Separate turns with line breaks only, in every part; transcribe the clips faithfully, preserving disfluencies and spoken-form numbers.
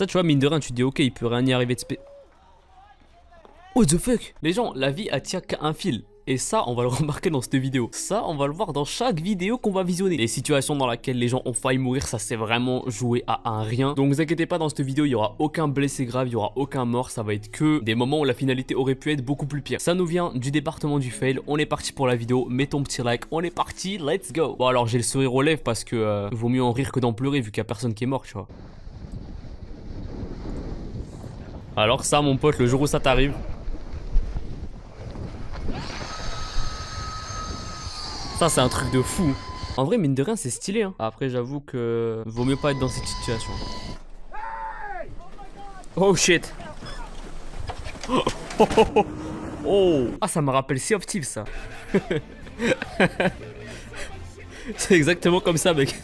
Ça, tu vois, mine de rien, tu te dis, ok, il peut rien y arriver de spé... What the fuck? Les gens, la vie, elle tient qu'à un fil. Et ça, on va le remarquer dans cette vidéo. Ça, on va le voir dans chaque vidéo qu'on va visionner. Les situations dans lesquelles les gens ont failli mourir, ça c'est vraiment joué à un rien. Donc, vous inquiétez pas, dans cette vidéo, il y aura aucun blessé grave, il y aura aucun mort. Ça va être que des moments où la finalité aurait pu être beaucoup plus pire. Ça nous vient du département du fail. On est parti pour la vidéo. Mets ton petit like. On est parti. Let's go. Bon, alors, j'ai le sourire aux lèvres parce que euh, vaut mieux en rire que d'en pleurer vu qu'il y a personne qui est mort, tu vois. Alors, ça, mon pote, le jour où ça t'arrive. Ça c'est un truc de fou. En vrai mine de rien c'est stylé hein. Après j'avoue que vaut mieux pas être dans cette situation. Oh shit. Oh, oh, oh, oh. Ah ça me rappelle Sea of Thieves ça. C'est exactement comme ça mec.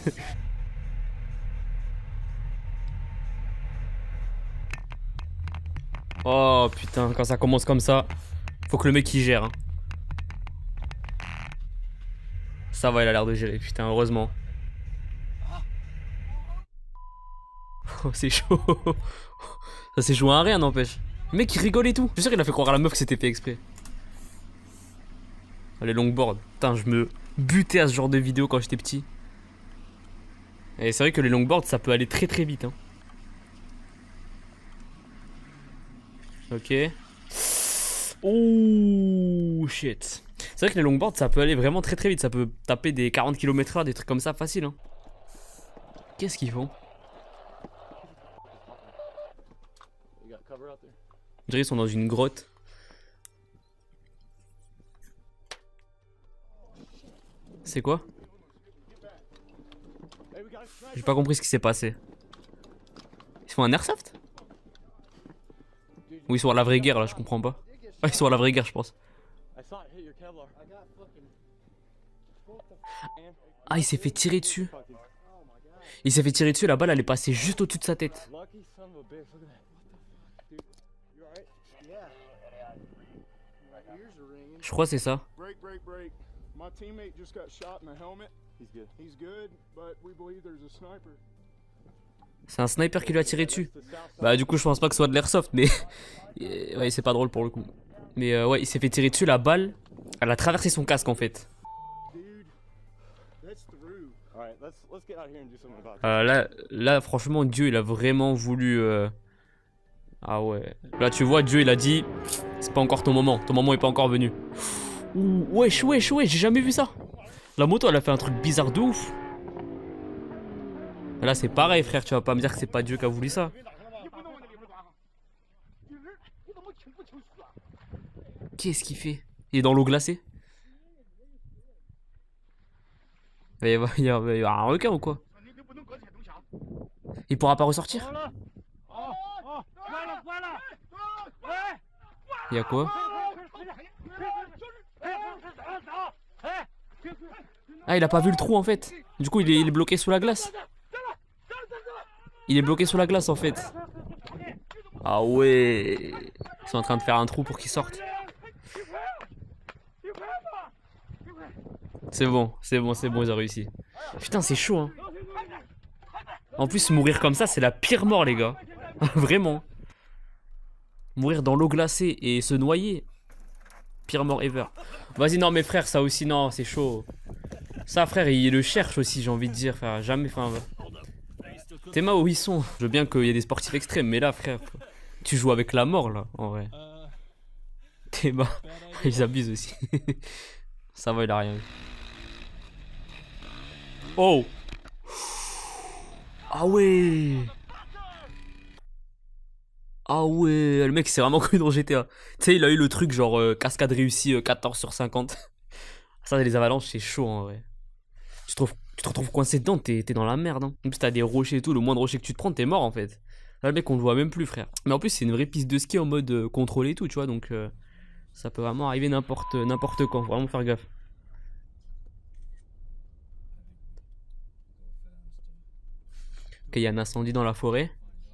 Oh putain quand ça commence comme ça faut que le mec il gère hein. Ça va, il a l'air de gérer, putain, heureusement. Oh, c'est chaud. Ça s'est joué à rien, n'empêche. Le mec, il rigole et tout. Je suis sûr qu'il a fait croire à la meuf que c'était fait exprès. Les longboards. Putain, je me butais à ce genre de vidéo quand j'étais petit. Et c'est vrai que les longboards, ça peut aller très très vite. Hein. Ok. Oh, shit. C'est vrai que les longboards ça peut aller vraiment très très vite, ça peut taper des quarante kilomètres heure, des trucs comme ça facile hein. Qu'est-ce qu'ils font? Je dirais qu'ils sont dans une grotte. C'est quoi? J'ai pas compris ce qui s'est passé. Ils font un airsoft? Ou ils sont à la vraie guerre là, je comprends pas. Ah ils sont à la vraie guerre je pense. Ah il s'est fait tirer dessus. Il s'est fait tirer dessus, la balle elle est passée juste au-dessus de sa tête. Je crois que c'est ça. C'est un sniper qui lui a tiré dessus. Bah du coup je pense pas que ce soit de l'airsoft mais... Ouais c'est pas drôle pour le coup. Mais euh, ouais il s'est fait tirer dessus, la balle elle a traversé son casque en fait. Euh, là, là franchement Dieu il a vraiment voulu euh... Ah ouais. Là tu vois Dieu il a dit c'est pas encore ton moment, ton moment est pas encore venu. Ouh, wesh wesh wesh, j'ai jamais vu ça. La moto elle a fait un truc bizarre de ouf. Là c'est pareil frère, tu vas pas me dire que c'est pas Dieu qui a voulu ça. Qu'est-ce qu'il fait? Il est dans l'eau glacée. Il va y avoir un requin ou quoi? Il pourra pas ressortir? Il y a quoi? Ah il a pas vu le trou en fait. Du coup il est, il est bloqué sous la glace. Il est bloqué sous la glace en fait. Ah ouais. Ils sont en train de faire un trou pour qu'il sorte. C'est bon, c'est bon, c'est bon, ils ont réussi. Putain, c'est chaud, hein. En plus, mourir comme ça, c'est la pire mort, les gars. Vraiment. Mourir dans l'eau glacée et se noyer. Pire mort ever. Vas-y, non, mais frère, ça aussi, non, c'est chaud. Ça, frère, il le cherche aussi, j'ai envie de dire, frère. Jamais, enfin. Théma où ils sont. Je veux bien qu'il y ait des sportifs extrêmes, mais là, frère, tu joues avec la mort, là, en vrai. Théma, ils abusent aussi. Ça va, il a rien eu. Oh! Ah ouais! Ah ouais! Le mec il s'est vraiment cru dans G T A. Tu sais, il a eu le truc genre euh, cascade réussie euh, quatorze sur cinquante. Ça, les avalanches, c'est chaud en vrai. Tu te, trouves, tu te retrouves coincé dedans, t'es dans la merde. Hein. En plus, t'as des rochers et tout. Le moindre rocher que tu te prends, t'es mort en fait. Là, le mec, on le voit même plus, frère. Mais en plus, c'est une vraie piste de ski en mode euh, contrôlé et tout, tu vois. Donc, euh, ça peut vraiment arriver n'importe n'importe quand. Faut vraiment faire gaffe. Ok, il y a un incendie dans la forêt.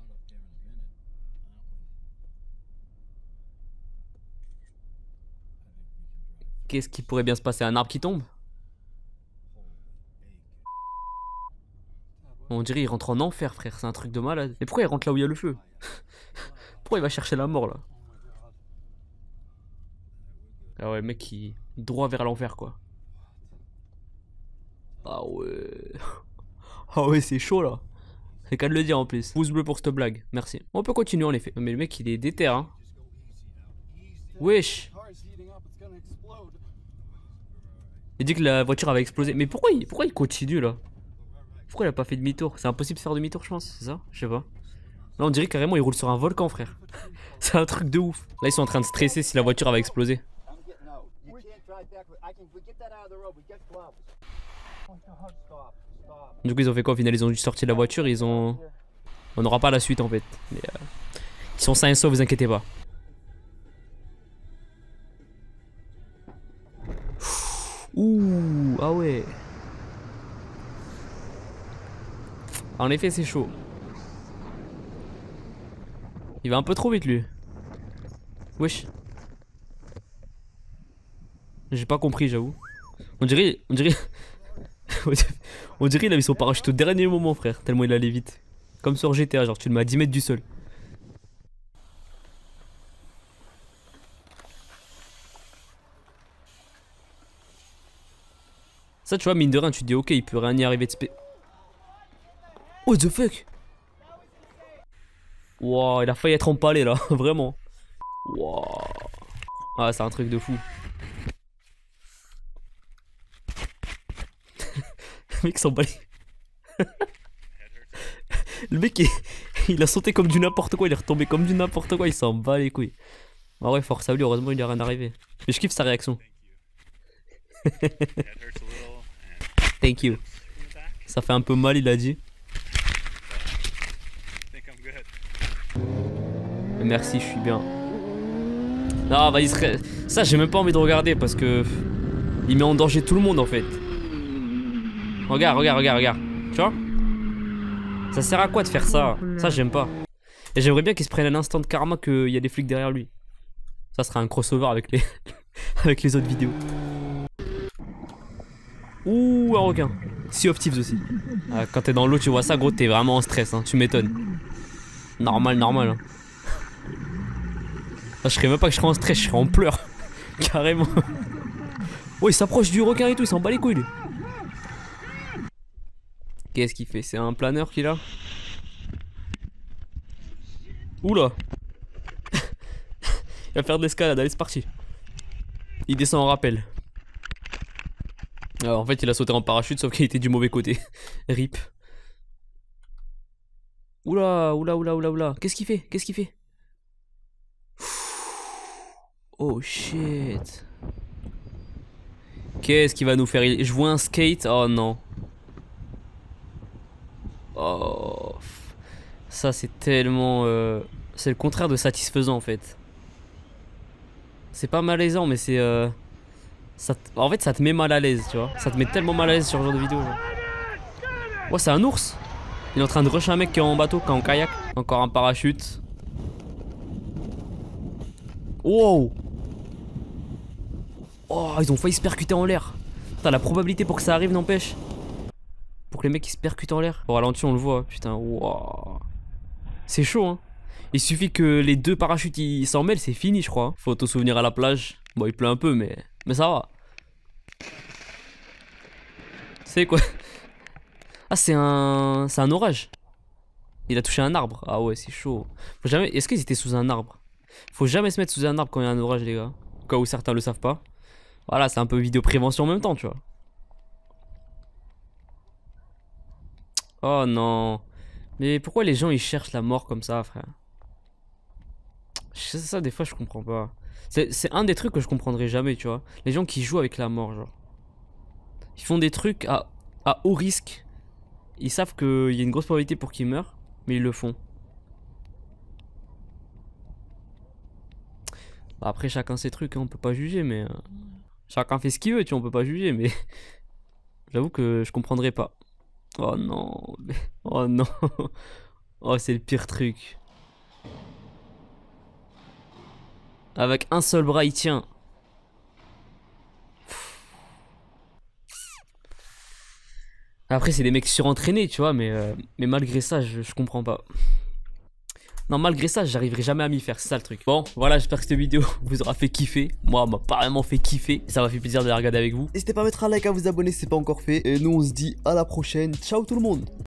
Qu'est-ce qui pourrait bien se passer? Un arbre qui tombe? On dirait il rentre en enfer, frère. C'est un truc de malade. Et pourquoi il rentre là où il y a le feu? Pourquoi il va chercher la mort là? Ah ouais, le mec il droit vers l'enfer quoi. Ah ouais. Ah ouais, c'est chaud là. C'est qu'à de le dire en plus. Pouce bleu pour cette blague, merci. On peut continuer en effet. Mais le mec il est déter hein. Wesh. Il dit que la voiture avait explosé. Mais pourquoi il, pourquoi il continue là? Pourquoi il a pas fait demi-tour? C'est impossible de faire demi-tour je pense, c'est ça? Je sais pas. Là on dirait carrément il roule sur un volcan frère. C'est un truc de ouf. Là ils sont en train de stresser si la voiture avait explosé. Du coup ils ont fait quoi au final? Ils ont juste sorti la voiture, ils ont... On n'aura pas la suite en fait. Mais euh... ils sont sains et saufs, vous inquiétez pas. Ouh, ah ouais. En effet c'est chaud. Il va un peu trop vite lui. Wesh. J'ai pas compris j'avoue. On dirait... On dirait... On dirait il a mis son parachute au dernier moment frère. Tellement il allait vite. Comme sur G T A genre tu le mets à dix mètres du sol. Ça tu vois mine de rien tu te dis ok il peut rien y arriver de spé... What the fuck? Wow, il a failli être empalé là, vraiment. Wow. Ah, c'est un truc de fou. Le mec s'emballe. Le mec il... il a sauté comme du n'importe quoi, il est retombé comme du n'importe quoi, il s'en bat les couilles. Ah ouais, force à lui, heureusement il n'y a rien arrivé. Mais je kiffe sa réaction. Thank you. Ça fait un peu mal, il a dit. Merci, je suis bien. Non, vas-y, serait... ça j'ai même pas envie de regarder parce que il met en danger tout le monde en fait. Regarde, regarde, regarde, regarde. Tu vois? Ça sert à quoi de faire ça? Ça j'aime pas. Et j'aimerais bien qu'il se prenne un instant de karma qu'il y a des flics derrière lui. Ça sera un crossover avec les avec les autres vidéos. Ouh, un requin. Sea of Thieves aussi. Ah, quand t'es dans l'eau tu vois ça gros t'es vraiment en stress hein. Tu m'étonnes. Normal, normal hein. Ah, je serais même pas que je serais en stress, je serais en pleurs. Carrément. Oh il s'approche du requin et tout, il s'en bat les couilles lui. Qu'est-ce qu'il fait? C'est un planeur qu'il a? Oula. Il va faire de l'escalade, allez c'est parti. Il descend en rappel. Alors, en fait il a sauté en parachute sauf qu'il était du mauvais côté. Rip. Oula, oula, oula, oula, oula. Qu'est-ce qu'il fait? Qu'est-ce qu'il fait? Oh shit. Qu'est-ce qu'il va nous faire? Je vois un skate. Oh non. Oh. Ça c'est tellement... Euh... C'est le contraire de satisfaisant en fait. C'est pas malaisant mais c'est... Euh... Ça te... En fait ça te met mal à l'aise tu vois. Ça te met tellement mal à l'aise sur ce genre de vidéo. Genre. Ouais c'est un ours. Il est en train de rusher un mec qui est en bateau, qui est en kayak. Encore un parachute. Wow. Oh ils ont failli se percuter en l'air. Putain la probabilité pour que ça arrive n'empêche. Pour que les mecs ils se percutent en l'air. Au ralenti on le voit. Putain wow. C'est chaud hein. Il suffit que les deux parachutes ils s'en mêlent, c'est fini je crois. Photo souvenir à la plage. Bon il pleut un peu mais mais ça va. C'est quoi? Ah c'est un c'est un orage. Il a touché un arbre. Ah ouais c'est chaud. Faut jamais. Est-ce qu'ils étaient sous un arbre? Faut jamais se mettre sous un arbre quand il y a un orage les gars. Au cas où certains le savent pas. Voilà c'est un peu vidéo prévention en même temps tu vois. Oh non. Mais pourquoi les gens ils cherchent la mort comme ça frère? C'est ça des fois je comprends pas. C'est un des trucs que je comprendrai jamais tu vois. Les gens qui jouent avec la mort genre. Ils font des trucs à, à haut risque. Ils savent qu'il y a une grosse probabilité pour qu'ils meurent. Mais ils le font. Bah après chacun ses trucs hein, on peut pas juger mais... Euh, chacun fait ce qu'il veut tu vois on peut pas juger mais... J'avoue que je comprendrais pas. Oh non. Oh non. Oh c'est le pire truc. Avec un seul bras il tient. Après, c'est des mecs surentraînés, tu vois, mais, euh, mais malgré ça, je, je comprends pas. Non, malgré ça, j'arriverai jamais à m'y faire, c'est ça le truc. Bon, voilà, j'espère que cette vidéo vous aura fait kiffer. Moi, elle m'a pas vraiment fait kiffer. Ça m'a fait plaisir de la regarder avec vous.
N'hésitez pas à mettre un like, à vous abonner si c'est pas encore fait. Et nous, on se dit à la prochaine. Ciao tout le monde.